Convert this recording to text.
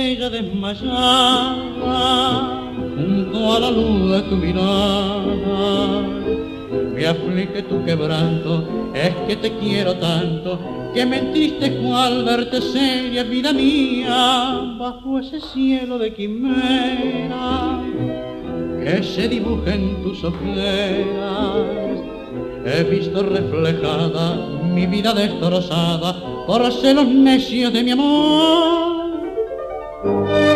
estrella desmayada junto a la luz de tu mirada. Me aflige tu quebranto, es que te quiero tanto, que mentiste al verte seria, vida mía, bajo ese cielo de quimera que se dibuja en tus ojeras. He visto reflejada mi vida destrozada por celos necios de mi amor.